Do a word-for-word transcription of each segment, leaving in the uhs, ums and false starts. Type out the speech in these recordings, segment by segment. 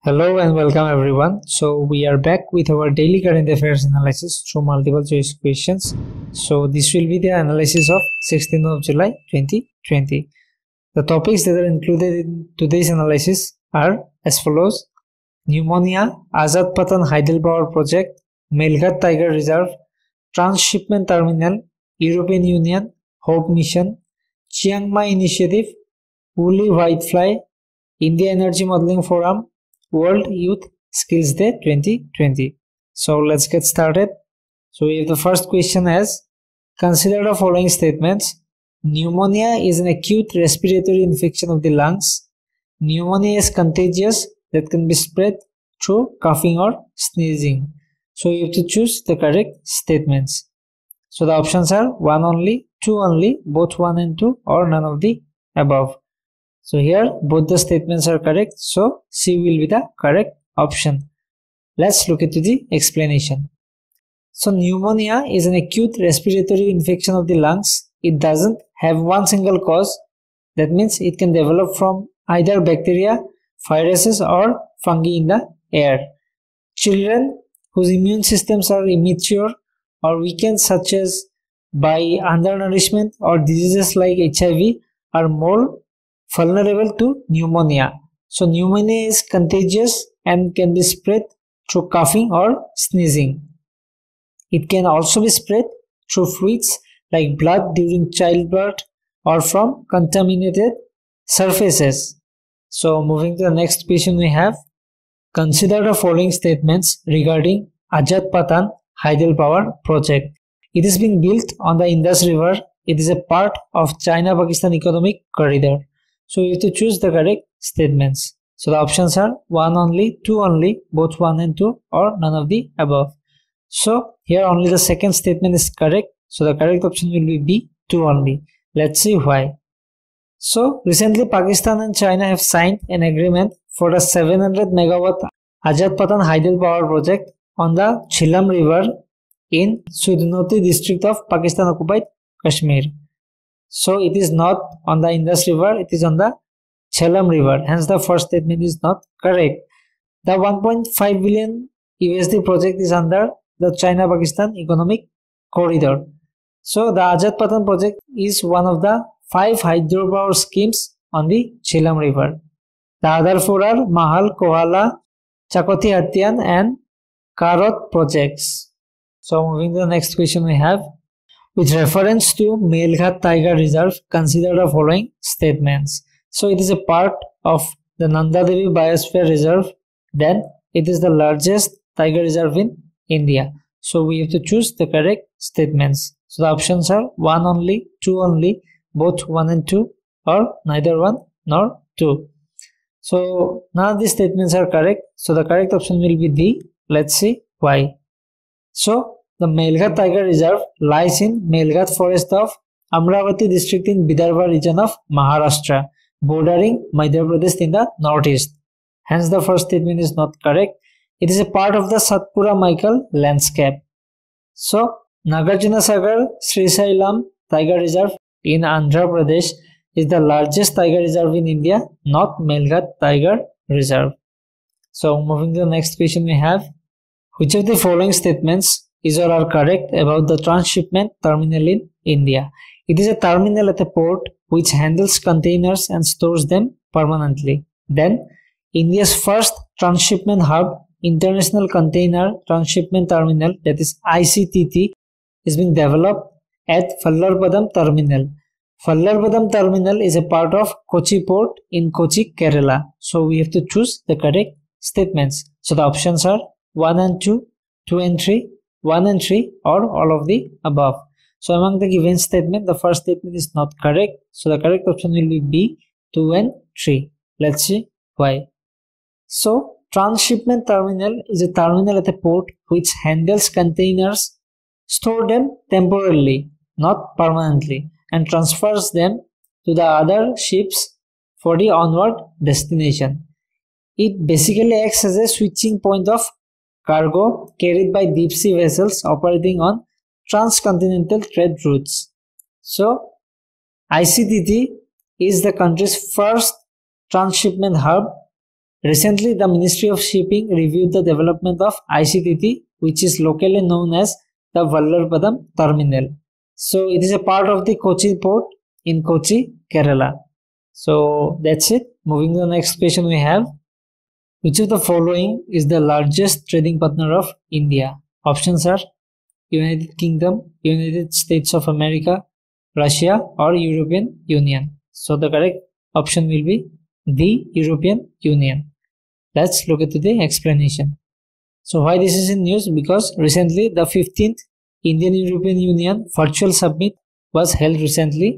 Hello and welcome everyone. So we are back with our daily current affairs analysis through multiple choice questions. So this will be the analysis of sixteenth of July twenty twenty. The topics that are included in today's analysis are as follows: pneumonia, Azad Patan hydropower project, Melghat Tiger Reserve, Transshipment Terminal, European Union, Hope Mission, Chiang Mai Initiative, Woolly Whitefly, India Energy Modeling Forum, World Youth Skills Day twenty twenty. So let's get started. So if the first question is, consider the following statements. Pneumonia is an acute respiratory infection of the lungs. Pneumonia is contagious that can be spread through coughing or sneezing. So you have to choose the correct statements. So the options are one only, two only, both one and two, or none of the above. So here both the statements are correct, so C will be the correct option. Let's look into the explanation. So pneumonia is an acute respiratory infection of the lungs. It doesn't have one single cause. That means it can develop from either bacteria, viruses or fungi in the air. Children whose immune systems are immature or weakened, such as by undernourishment or diseases like H I V, are more vulnerable to pneumonia. So pneumonia is contagious and can be spread through coughing or sneezing. It can also be spread through fluids like blood during childbirth or from contaminated surfaces. So moving to the next question, we have, consider the following statements regarding Azad Patan hydropower project. It is being built on the Indus River. It is a part of China-Pakistan economic corridor. So you have to choose the correct statements. So the options are one only, two only, both one and two, or none of the above. So here only the second statement is correct. So the correct option will be B, two only. Let's see why. So recently Pakistan and China have signed an agreement for a seven hundred megawatt Azad Patan hydropower project on the Jhelum River in Sudnoti district of Pakistan occupied Kashmir. So it is not on the Indus River, it is on the Jhelum River. Hence the first statement is not correct. The one point five billion U S D project is under the China-Pakistan economic corridor. So the Azad Patan project is one of the five hydropower schemes on the Jhelum River. The other four are Mahal, Kohala, Chakoti Hatian and Karot projects. So moving to the next question, we have, with reference to Melghat Tiger Reserve, consider the following statements. So it is a part of the Nanda Devi Biosphere Reserve. Then it is the largest tiger reserve in India. So we have to choose the correct statements. So the options are one only, two only, both one and two, or neither one nor two. So none of these statements are correct. So the correct option will be D. Let's see why. So the Melghat Tiger Reserve lies in Melghat Forest of Amravati district in Vidarbha region of Maharashtra, bordering Madhya Pradesh in the northeast. Hence the first statement is not correct. It is a part of the Satpura Michael landscape. So Nagarjuna Sagar Srisailam Tiger Reserve in Andhra Pradesh is the largest tiger reserve in India, not Melghat Tiger Reserve. So moving to the next question, we have, which of the following statements is or are correct about the transshipment terminal in India? It is a terminal at a port which handles containers and stores them permanently. Then India's first transshipment hub, International Container Transshipment Terminal, that is I C T T, is being developed at Fallarpadam Terminal. Fallarpadam Terminal is a part of Kochi Port in Kochi, Kerala. So we have to choose the correct statements. So the options are one and two, two and three, one and three, or all of the above. So among the given statement, the first statement is not correct. So the correct option will be B, two and three. Let's see why. So transshipment terminal is a terminal at a port which handles containers, store them temporarily, not permanently, and transfers them to the other ships for the onward destination. It basically acts as a switching point of cargo carried by deep sea vessels operating on transcontinental trade routes. So I C T T is the country's first transshipment hub Recently, the Ministry of Shipping reviewed the development of I C T T, which is locally known as the Vallarpadam Terminal. So it is a part of the Kochi port in Kochi, Kerala. So that's it. Moving to the next question we have. Which of the following is the largest trading partner of India? Options are United Kingdom, United States of America, Russia, or European Union. So the correct option will be the European Union. Let's look at the explanation. So why this is in news? Because recently the fifteenth Indian European Union virtual summit was held recently.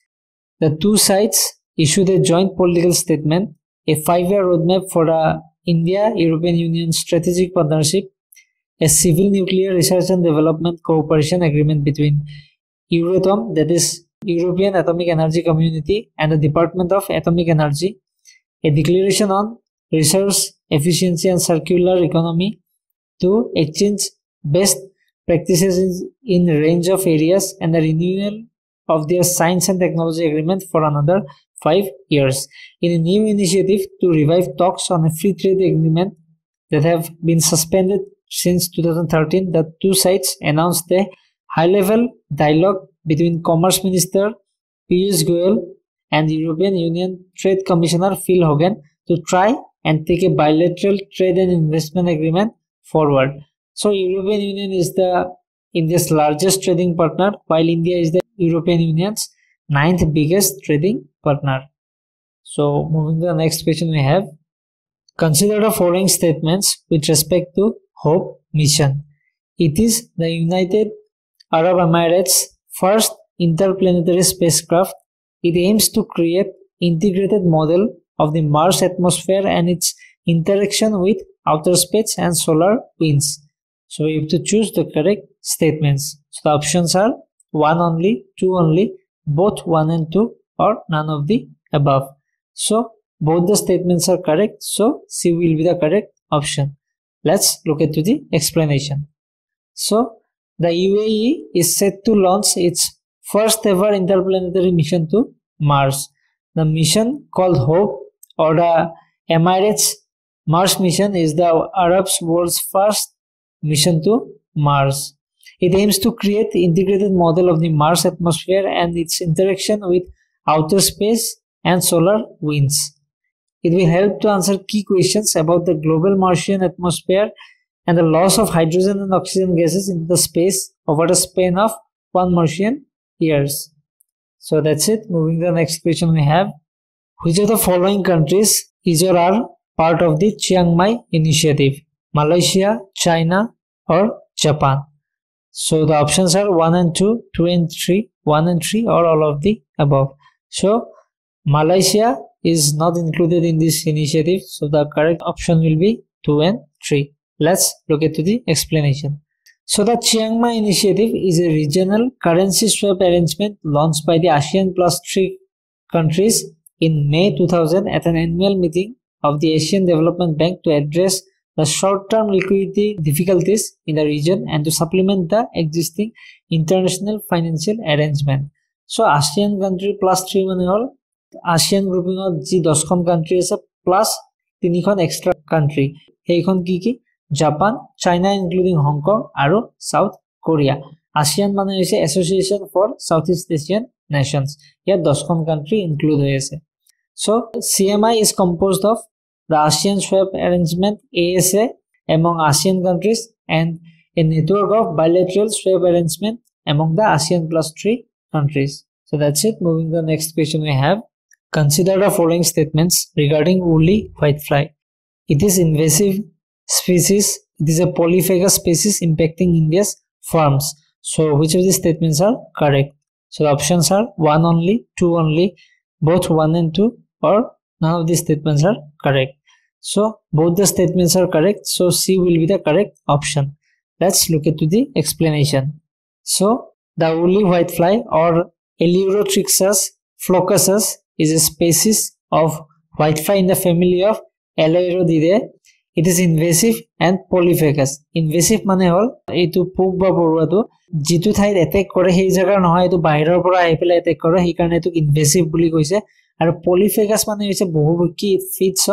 The two sides issued a joint political statement, a five-year roadmap for a India-European Union strategic partnership, a civil nuclear research and development cooperation agreement between Euratom, that is European Atomic Energy Community, and the Department of Atomic Energy, a declaration on resource efficiency and circular economy to exchange best practices in a range of areas, and the renewal of their science and technology agreement for another five years. In a new initiative to revive talks on a free trade agreement that have been suspended since two thousand thirteen, the two sides announced a high-level dialogue between Commerce Minister Piyush Goyal and European Union Trade Commissioner Phil Hogan to try and take a bilateral trade and investment agreement forward. So European Union is the India's largest trading partner, while India is the European Union's ninth biggest trading partner. So moving to the next question we have. Consider the following statements with respect to HOPE mission. It is the United Arab Emirates' first interplanetary spacecraft. It aims to create integrated model of the Mars atmosphere and its interaction with outer space and solar winds. So we have to choose the correct statements. So the options are one only, two only, both one and two, or none of the above. So both the statements are correct. So C will be the correct option. Let's look at the explanation. So the U A E is set to launch its first ever interplanetary mission to Mars. The mission called HOPE, or the Emirates Mars mission, is the Arabs' world's first mission to Mars. It aims to create the integrated model of the Mars atmosphere and its interaction with outer space and solar winds. It will help to answer key questions about the global Martian atmosphere and the loss of hydrogen and oxygen gases into the space over a span of one Martian years. So that's it. Moving to the next question we have. Which of the following countries is or are part of the Chiang Mai initiative? Malaysia, China, or Japan? So the options are one and two, two and three, one and three, or all of the above. So Malaysia is not included in this initiative. So the correct option will be two and three. Let's look at the explanation. So the Chiang Mai initiative is a regional currency swap arrangement launched by the ASEAN plus three countries in May two thousand at an annual meeting of the Asian Development Bank to address the short-term liquidity difficulties in the region and to supplement the existing international financial arrangement. So ASEAN country plus three mane hol ASEAN grouping of ji ten country ase plus three kon extra country. Heikon ki ki Japan, China including Hong Kong, and South Korea. ASEAN mane hoise Association for Southeast Asian Nations. Here ten country include hoise. So C M I is composed of the ASEAN Swap Arrangement A S A among ASEAN countries and a network of bilateral swap arrangement among the ASEAN plus three countries. So that's it. Moving to the next question we have. Consider the following statements regarding woolly whitefly. It is invasive species. It is a polyphagous species impacting India's farms. So which of these statements are correct? So the options are one only, two only, both one and two, or none of these statements are correct. So both the statements are correct. So C will be the correct option. Let's look at the explanation. So the woolly whitefly or Eleurotrixus flocusus is a species of whitefly in the family of Aloeroideae. It is invasive and polyphagous. Invasive mane hol etu pok ba poruatu jitu thait attack kore hei jagar nohoy etu bahiror pora ahi pele attack kore hei karone etu invasive buli koise. Aru polyphagous mane hoise bohubukki, it feeds on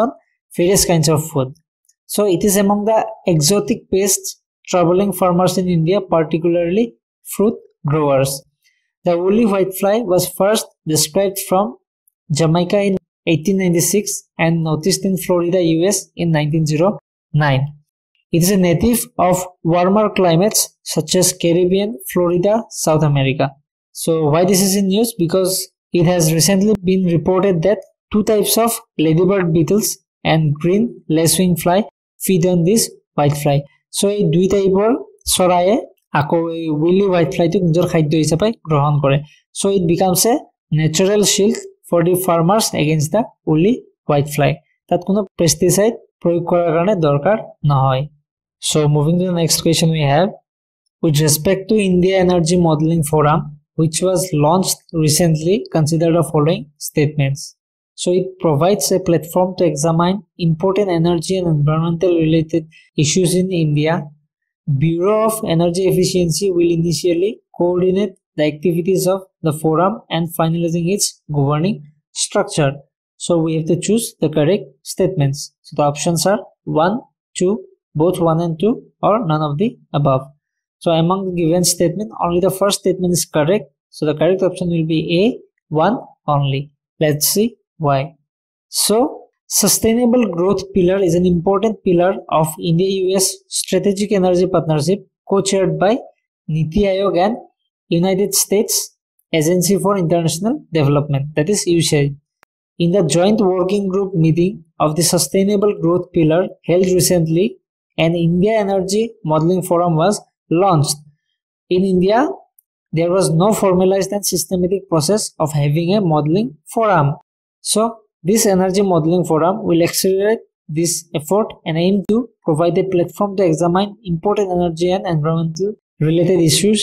various kinds of food. So it is among the exotic pests troubling farmers in India, particularly fruit growers. The woolly whitefly was first described from Jamaica in eighteen ninety-six and noticed in Florida, U S in nineteen oh nine. It is a native of warmer climates such as Caribbean, Florida, South America. So why this is in news? Because it has recently been reported that two types of ladybird beetles and green lacewing fly feed on this whitefly. So এই দুই টাইপৰ চৰায়ে আকৌ এই woolly whitefly টো নিজৰ খাদ্য হিচাপে গ্ৰহণ কৰে. So it becomes a natural shield for the farmers against the woolly whitefly. তাত কোনো pesticide প্ৰয়োগ কৰাৰ কাৰণে দৰকাৰ নহয়. So moving to the next question we have, with respect to India Energy Modeling Forum, which was launched recently, consider the following statements. So it provides a platform to examine important energy and environmental related issues in India. Bureau of Energy Efficiency will initially coordinate the activities of the forum and finalizing its governing structure. So we have to choose the correct statements. So the options are one, two, both one and two, or none of the above. So among the given statement, only the first statement is correct. So the correct option will be A, one only. Let's see why. So sustainable growth pillar is an important pillar of India-U S strategic energy partnership co-chaired by Niti Aayog and United States Agency for International Development, that is U S A I D. In the joint working group meeting of the sustainable growth pillar held recently, an India Energy Modeling Forum was launched. In India, there was no formalized and systematic process of having a modeling forum. So this energy modeling forum will accelerate this effort and aim to provide a platform to examine important energy and environmental related issues,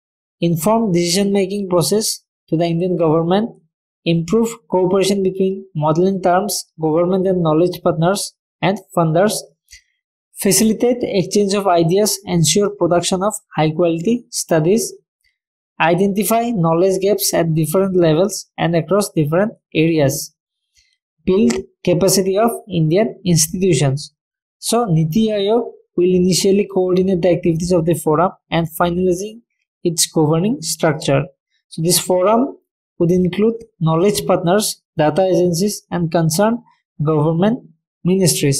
inform decision making process to the Indian government, improve cooperation between modeling terms, government and knowledge partners and funders, facilitate exchange of ideas, ensure production of high quality studies, identify knowledge gaps at different levels and across different areas, build capacity of Indian institutions. So Niti Aayog will initially coordinate the activities of the forum and finalizing its governing structure. So this forum would include knowledge partners, data agencies and concerned government ministries.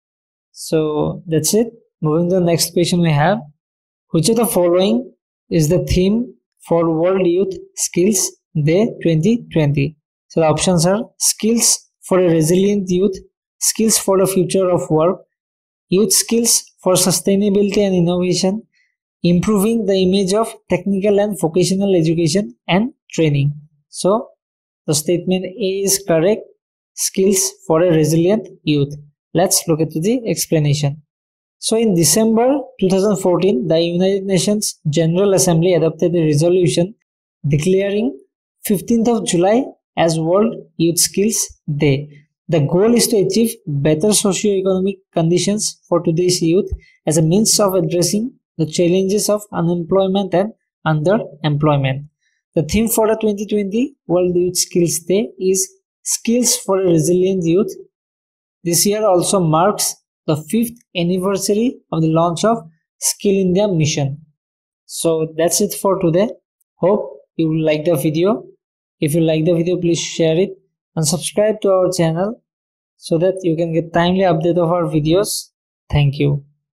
So that's it. Moving to the next question we have, which of the following is the theme for World Youth Skills Day twenty twenty? So the options are skills for a resilient youth, skills for the future of work, youth skills for sustainability and innovation, improving the image of technical and vocational education and training. So the statement A is correct, skills for a resilient youth. Let's look at the explanation. So in December two thousand fourteen, the United Nations General Assembly adopted a resolution declaring fifteenth of July as World Youth Skills Day. The goal is to achieve better socio-economic conditions for today's youth as a means of addressing the challenges of unemployment and underemployment. The theme for the twenty twenty World Youth Skills Day is Skills for a Resilient Youth. This year also marks the fifth anniversary of the launch of Skill India mission. So that's it for today. Hope you will like the video. If you like the video, please share it and subscribe to our channel so that you can get timely update of our videos. Thank you.